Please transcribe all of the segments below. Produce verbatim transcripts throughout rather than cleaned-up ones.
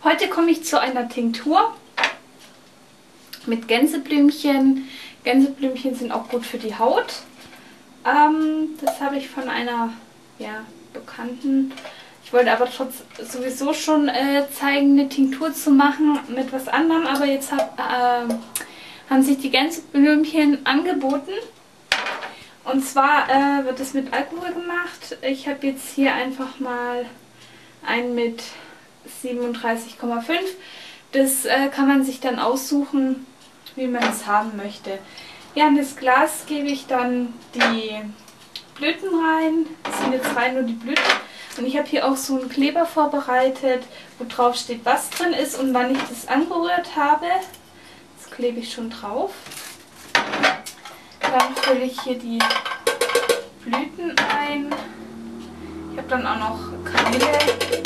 Heute komme ich zu einer Tinktur mit Gänseblümchen. Gänseblümchen sind auch gut für die Haut. Ähm, das habe ich von einer ja, Bekannten. Ich wollte aber trotz sowieso schon äh, zeigen, eine Tinktur zu machen mit was anderem. Aber jetzt hab, äh, haben sich die Gänseblümchen angeboten. Und zwar äh, wird es mit Alkohol gemacht. Ich habe jetzt hier einfach mal einen mit siebenunddreißig Komma fünf. Das äh, kann man sich dann aussuchen, wie man es haben möchte. Ja, in das Glas gebe ich dann die Blüten rein. Das sind jetzt rein nur die Blüten. Und ich habe hier auch so einen Kleber vorbereitet, wo drauf steht, was drin ist und wann ich das angerührt habe. Das klebe ich schon drauf. Dann fülle ich hier die Blüten ein. Ich habe dann auch noch Kamille.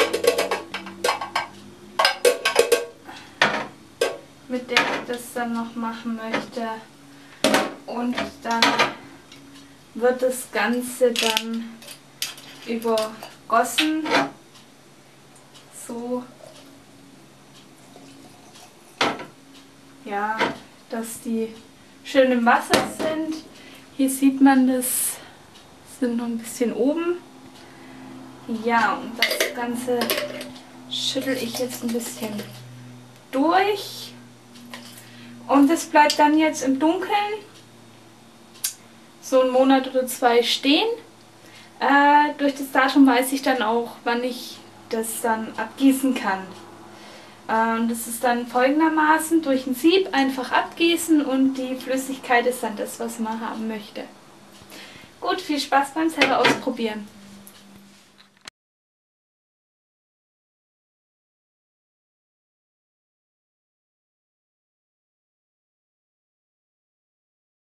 Mit der ich das dann noch machen möchte. Und dann wird das Ganze dann übergossen. So. Ja, dass die schön im Wasser sind. Hier sieht man das, sind noch ein bisschen oben. Ja, und das Ganze schüttel ich jetzt ein bisschen durch. Und es bleibt dann jetzt im Dunkeln so einen Monat oder zwei stehen. Äh, durch das Datum weiß ich dann auch, wann ich das dann abgießen kann. Äh, und das ist dann folgendermaßen: durch ein Sieb einfach abgießen und die Flüssigkeit ist dann das, was man haben möchte. Gut, viel Spaß beim selber ausprobieren.